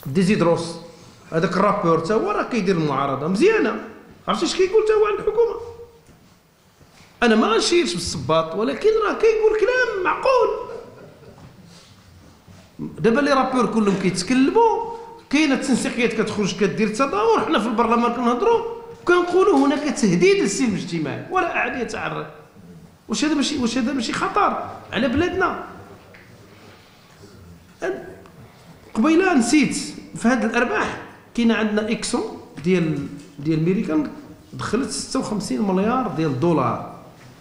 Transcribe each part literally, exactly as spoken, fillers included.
ديزيدروس هذاك الرابور تا هو راه كيدير المعارضه مزيانه، عرفتي اش كيقول تا هو عن الحكومه. انا ما غنشيرش بالصباط ولكن راه كيقول كلام معقول. دابا لي رابور كلهم كيتكلموا، كاينه التنسيقيات كتخرج كدير تظاهر، حنا في البرلمان كنهضروا كنقولوا هناك تهديد للسلم الاجتماعي ولا احد يتعرض. واش هذا ماشي واش هذا ماشي خطر على بلادنا؟ قبيله نسيت في هذه الارباح كاين عندنا اكسون ديال ديال ميريكان دخلت ستة وخمسين مليار ديال الدولار،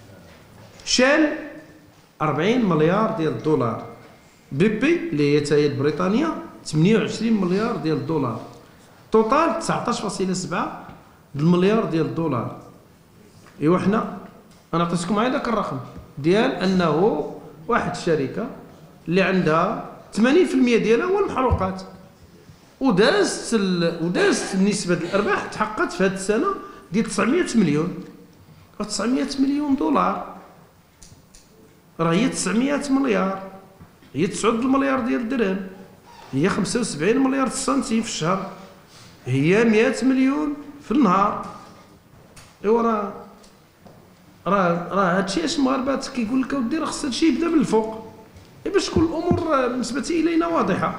شال أربعين مليار ديال الدولار، بي بي اللي هي تاهي بريطانيا ثمانية وعشرين مليار ديال الدولار، توتال تسعطاش فاصلة سبعة المليار ديال الدولار. ايوا حنا انا عطيتكم غير داك الرقم ديال انه واحد الشركه اللي عندها ثمانين بالمئة ديالها هو المحروقات، ودازت ودازت نسبه الارباح تحققت في هذه السنه ديال تسعمئة مليون، تسعمئة مليون دولار راه هي تسعمئة مليار، هي تسعة المليار ديال الدرهم، هي خمسة وسبعين مليار سنتيم في الشهر، هي مئة مليون في النهار. ايوا راه راه راه هادشي اش المغاربه كيقول لك اودي راه خص هادشي يبدا من الفوق باش تكون الامور بالنسبه الينا واضحه.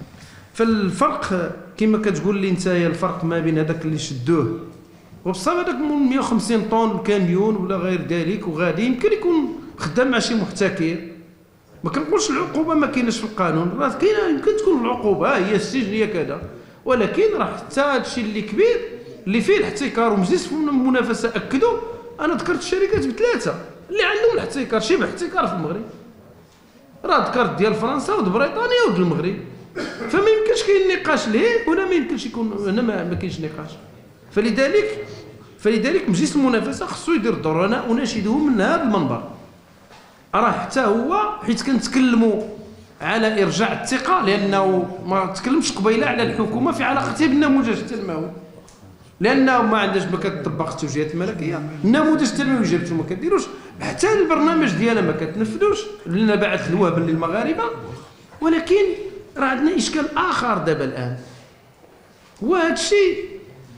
فالفرق كما كتقول لي نتايا الفرق ما بين هذاك اللي شدوه وبصح هذاك مئة وخمسين طن الكاميون ولا غير ذلك وغادي يمكن يكون خدام مع شي محتكر. ما كنقولش العقوبه ما كايناش في القانون، راه كاينه يمكن تكون العقوبه هي السجن هي كذا، ولكن راه حتى هادشي اللي كبير اللي فيه الاحتكار ومجلس المنافسه اكدوا. انا ذكرت الشركات بثلاثه اللي عندهم الاحتكار، شبه احتكار في المغرب، راه ذكرت ديال فرنسا ود بريطانيا ود المغرب، فما يمكنش كاين نقاش ليه ولا ما يمكنش يكون هنا ما كاينش نقاش. فلذلك فلذلك مجلس المنافسه خصو يدير الدور. انا اناشده من هذا المنبر، راه حتى هو حيت كنتكلموا على ارجاع الثقه، لانه ما تكلمش قبيله على الحكومه في علاقتها بالنموذج التنموي، لانه ما عندهاش ما كتطبق التوجيهات الملكيه، النموذج التنموي جابته ما كديروش، حتى البرنامج ديالها ما كتنفذوش، لنا باعت الوهب للمغاربه. ولكن راه عندنا اشكال اخر دابا الان، هو هذا الشيء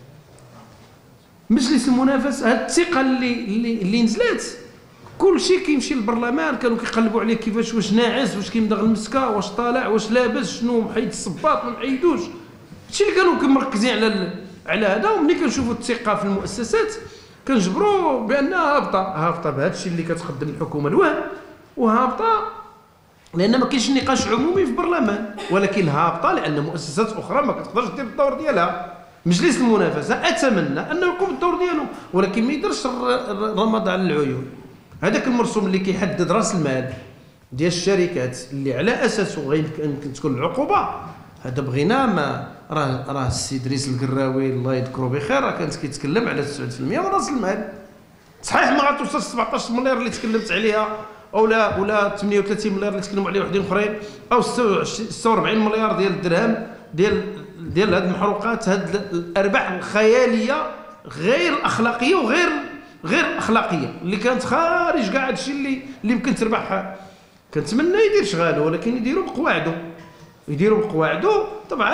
مجلس المنافسه، هذه الثقه اللي اللي, اللي نزلت كل شيء كيمشي للبرلمان، كانوا كيقلبوا عليه كيفاش واش ناعس واش كيمدغ المسكه واش طالع واش لابس شنو محيد الصباط ما محيدوش، هادشي اللي كانوا مركزين على على هذا. وملي كنشوفوا الثقه في المؤسسات كنجبروا بانها هابطه هابطه بهذا الشيء اللي كتقدم الحكومه الوهم، وهابطه لان ما كاينش نقاش عمومي في البرلمان، ولكن هابطه لان مؤسسات اخرى ما كتقدرش دير الدور ديالها. مجلس المنافسه اتمنى انه يقوم بالدور ديالو، ولكن ما يديرش الرماد على العيون. هذاك المرسوم اللي كيحدد راس المال ديال الشركات اللي على اساسه غيمكن تكون العقوبه، هذا بغينا ما راه راه السي ادريس القراوي الله يذكره بخير راه كان كيتكلم على تسعة بالمئة من راس المال. صحيح ما غاتوصلش سبعطاش مليار اللي تكلمت عليها، او لا ولا ثمانية وثلاثين مليار اللي تكلموا عليه وحدين اخرين، او ستة وأربعين مليار ديال الدرهم ديال ديال هذه المحروقات، هذه الارباح الخياليه غير الاخلاقيه وغير غير اخلاقيه اللي كانت خارج كاع هذا الشيء اللي اللي يمكن تربحها. كنتمنى يدير شغاله، ولكن يديروا بقواعده يديروا بقواعده. طبعا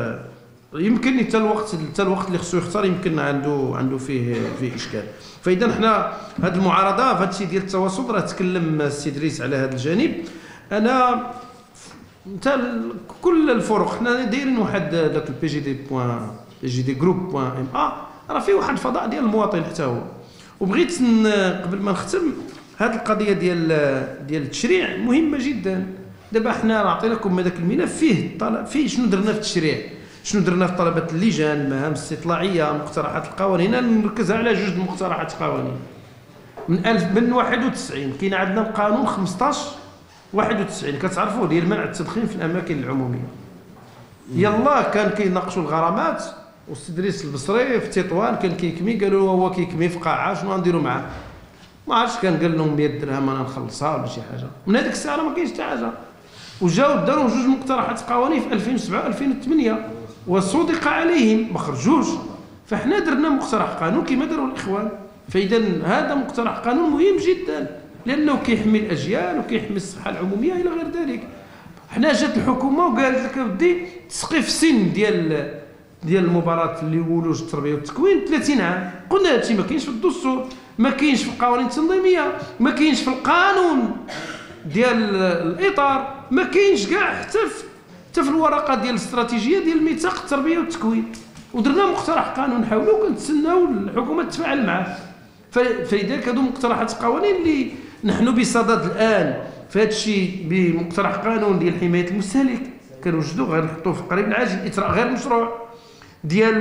يمكن حتى الوقت حتى الوقت اللي خصو يختار يمكن عنده عنده فيه فيه اشكال. فاذا حنا هذه المعارضه في هذا الشيء ديال التواصل راه تكلم السي ادريس على هذا الجانب. انا حتى كل الفرق حنا دايرين واحد داك البي جي دي بوان بي جي دي جروب بوان ام ا راه فيه واحد الفضاء ديال المواطن حتى هو. وبغيت قبل ما نختم هذه القضيه ديال ديال التشريع مهمه جدا. دابا حنا راه عطيناكم هذاك الملف فيه طلب فيه شنو درنا في التشريع، شنو درنا في طلبات اللجان، المهام الاستطلاعيه، مقترحات القوانين. هنا نركز على جوج مقترحات قوانين من ألف من واحد وتسعين. كاين عندنا القانون خمسطاش واحد وتسعين كتعرفوا ديال منع التدخين في الاماكن العموميه. يلا كان كيناقشوا الغرامات والسي ادريس البصري في تطوان كان كيكمي، قالوا له هو كيكمي في قاعه شنو غنديروا معاه؟ ما عرفتش، كان قال لهم مئة درهم انا نخلصها ولا شي حاجه. من هذيك الساعه ما كاينش حتى حاجه. وجاو داروا جوج مقترحات قوانين في ألفين وسبعة ألفين وثمانية وصدق عليهم ما خرجوش. فاحنا درنا مقترح قانون كما داروا الاخوان. فاذا هذا مقترح قانون مهم جدا لانه كيحمي الاجيال وكيحمي الصحه العموميه الى غير ذلك. حنا جات الحكومه وقالت لك اودي تسقي في السن ديال ديال المباراه اللي ولوج التربيه والتكوين ثلاثين عام. قلنا هادشي ما كاينش في الدستور، ما كاينش في القوانين التنظيميه، ما كاينش في القانون ديال الاطار، ما كاينش كاع حتى في حتى في الورقه ديال الاستراتيجيه ديال ميثاق التربيه والتكوين. ودرنا مقترح قانون حوله وكنتسناو الحكومه تتفاعل معاه. فلذلك هادو مقترحات قوانين اللي نحن بصدد الان في هذا الشيء بمقترح قانون ديال حمايه المستهلك كنوجدوا غير نحطوه في قريب العاجل، اطراء غير مشروع ديال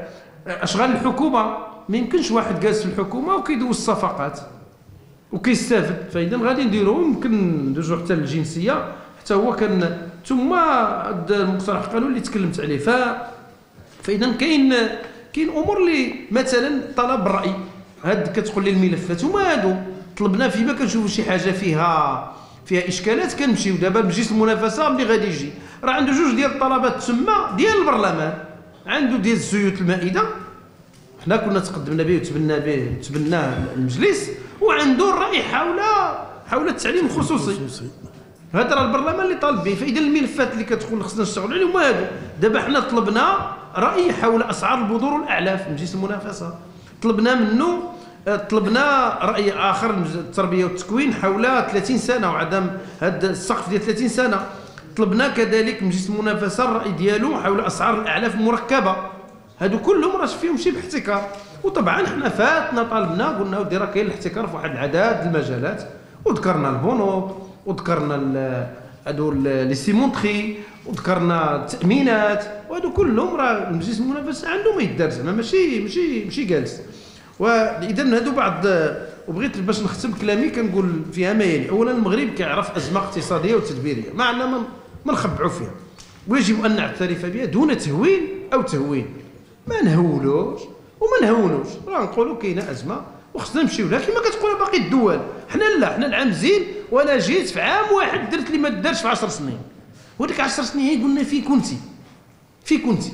اشغال الحكومه. ما يمكنش واحد جالس في الحكومه وكيدوز الصفقات وكيستافد، فاذا غادي نديروه يمكن ندوزو حتى للجنسيه حتى هو كان ثم المقترح القانون اللي تكلمت عليه. ف فاذا كاين كاين امور اللي مثلا طلب الراي، هاد كتقول لي الملفات هما هادو طلبنا فيما كنشوفوا شي حاجه فيها فيها اشكالات كنمشيو. دابا مجلس المنافسه ملي غادي يجي راه عنده جوج ديال الطلبات تسمى ديال البرلمان، عنده ديال الزيوت المائده حنا كنا تقدمنا به وتبنى به تبناه المجلس، وعنده الراي حول حول التعليم الخصوصي. هذا راه البرلمان اللي طالب به. فاذا الملفات اللي كتقول خصنا نشتغلوا عليهم هما هادو. دابا حنا طلبنا راي حول اسعار البذور والاعلاف في مجلس المنافسه، طلبنا منه طلبنا راي اخر التربيه والتكوين حول ثلاثين سنه وعدم هذا السقف ديال ثلاثين سنه. طلبنا كذلك مجلس المنافسه الراي ديالو حول اسعار الاعلاف المركبه. هادو كلهم راه فيهم شي احتكار. وطبعا حنا فاتنا طالبنا قلنا ودي راه كاين الاحتكار في واحد العدد المجالات، وذكرنا البنوك وذكرنا هادو لي سيمونطري وذكرنا التامينات، وهادو كلهم راه مجلس المنافسه عنده ما يدار زعما ماشي ماشي ماشي جالس. واذا هادو بعض. وبغيت باش نختم كلامي كنقول فيها ما يلي. اولا المغرب كيعرف ازمه اقتصاديه وتدبيريه ما عندنا ما نخبعوا فيها، ويجب ان نعترف بها دون تهوين او تهوين. ما نهولوش وما نهونوش، راه نقولوا كاينه ازمه وخصنا نمشيو لها كما كتقول باقي الدول. حنا لا، حنا العام زين وانا جيت في عام واحد درت اللي ما دارش في عشر سنين، وديك عشر سنين هي قلنا في كنتي في كنتي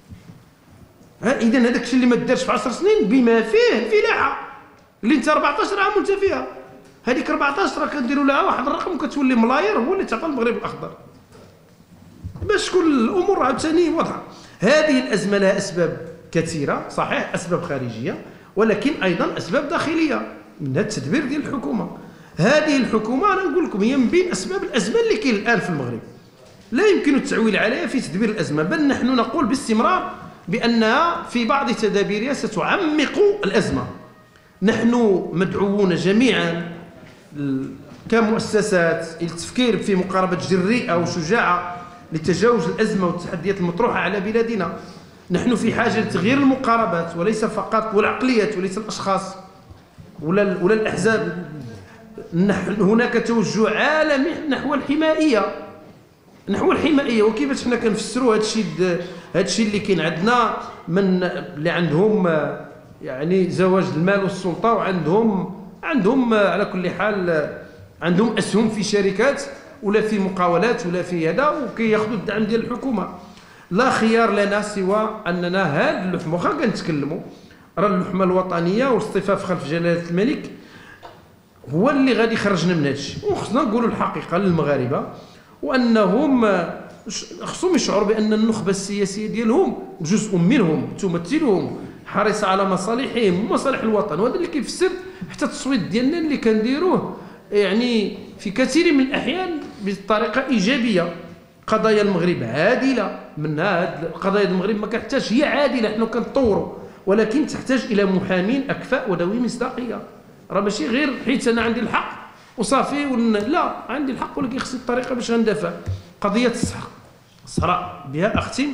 ها. اذا هذاك الشيء اللي ما دارش في عشر سنين بما فيه الفلاحه اللي انت أربعطاش عام وانت فيها، هذيك أربعطاش راه كنديروا لها واحد الرقم كتولي ملاير هو اللي تعطى المغرب الاخضر باش كل الامور عاوتاني واضحه. هذه الازمه لها اسباب كثيره صحيح، اسباب خارجيه ولكن ايضا اسباب داخليه منها التدبير ديال الحكومه. هذه الحكومه انا نقول لكم هي من بين اسباب الازمه اللي كاين الان في المغرب، لا يمكن التعويل عليها في تدبير الازمه، بل نحن نقول باستمرار بانها في بعض تدابيرها ستعمق الازمه. نحن مدعوون جميعا كمؤسسات الى التفكير في مقاربه جريئه وشجاعه لتجاوز الازمه والتحديات المطروحه على بلادنا. نحن في حاجه لتغيير المقاربات وليس فقط والعقليات وليس الاشخاص ولا ولا الاحزاب. نحن هناك توجه عالمي نحو الحمائيه نحو الحمائيه. وكيفاش حنا كنفسروا هذا الشيء هذا الشيء اللي كاين عندنا من اللي عندهم يعني زواج المال والسلطه، وعندهم عندهم على كل حال عندهم اسهم في شركات ولا في مقاولات ولا في هذا، وكياخذوا الدعم ديال الحكومه. لا خيار لنا سوى اننا هذا اللحمه واخا كنتكلموا راه اللحمه الوطنيه والاصطفاف خلف جلاله الملك هو اللي غادي يخرجنا من هذا الشيء. وخصنا نقولوا الحقيقه للمغاربه وانهم خصهم يشعروا بان النخبه السياسيه ديالهم جزء منهم تمثلهم حريصه على مصالحهم ومصالح الوطن. وهذا اللي كيفسر حتى التصويت ديالنا اللي كنديروه يعني في كثير من الاحيان بطريقه ايجابيه. قضايا المغرب عادله، منها هاد القضايا المغرب ما كتحتاج هي عادله، حنا كنطوروا ولكن تحتاج الى محامين اكفاء وذوي مصداقيه. راه ماشي غير حيت انا عندي الحق وصافي ون... لا، عندي الحق ولكن خصني الطريقه باش غندافع. قضيه الصحه الصحراء بها اختم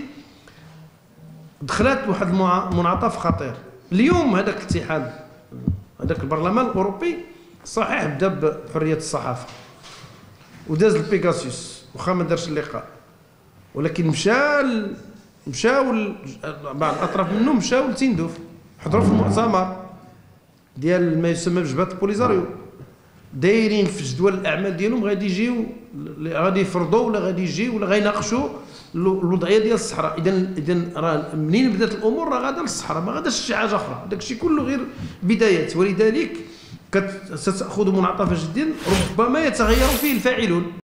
دخلت واحد المنعطف خطير اليوم. هذاك الاتحاد هذاك البرلمان الاوروبي صحيح بدا بحريه الصحافه وداز البيغاسوس واخا ما دارش اللقاء، ولكن مشى مشاو بعض الاطراف منهم مشاو لتندوف حضروا في المؤتمر ديال ما يسمى بجبهه البوليزاريو، دايرين في جدول الاعمال ديالهم غادي يجيو غادي يفرضوا ولا غادي يجيو ولا غيناقشوا الوضعيه ديال الصحراء. اذا اذا راه منين بدات الامور راه غادا للصحراء ما غاداش شي حاجه اخرى، داك الشيء كله غير بدايات. ولذلك ستاخذ منعطفا جديا ربما يتغير فيه الفاعلون.